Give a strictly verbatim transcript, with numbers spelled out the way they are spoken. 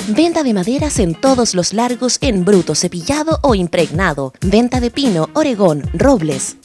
Venta de maderas en todos los largos en bruto, cepillado o impregnado. Venta de pino, oregón, robles.